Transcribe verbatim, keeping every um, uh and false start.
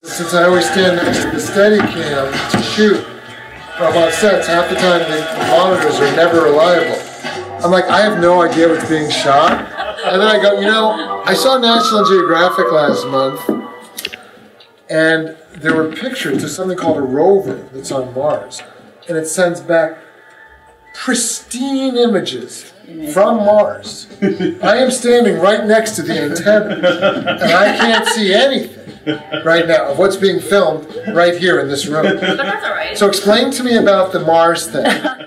Since I always stand next to the Steadicam to shoot about sets, half the time the monitors are never reliable. I'm like, I have no idea what's being shot. And then I go, you know, I saw National Geographic last month, and there were pictures of something called a rover that's on Mars, and it sends back pristine images from Mars. I am standing right next to the antenna, and I can't see anything right now of what's being filmed right here in this room. But that's all right. So explain to me about the Mars thing.